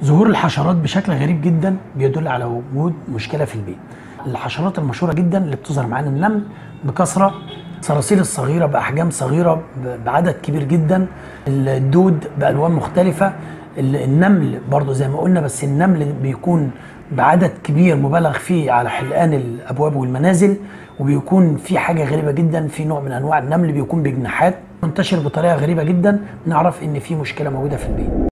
ظهور الحشرات بشكل غريب جدا بيدل على وجود مشكله في البيت. الحشرات المشهوره جدا اللي بتظهر معانا النمل بكثره، الصراصير الصغيره باحجام صغيره بعدد كبير جدا، الدود بالوان مختلفه، النمل برضو زي ما قلنا، بس النمل بيكون بعدد كبير مبالغ فيه على حلقان الابواب والمنازل، وبيكون في حاجه غريبه جدا، في نوع من انواع النمل بيكون بجناحات منتشر بطريقه غريبه جدا، نعرف ان في مشكله موجوده في البيت.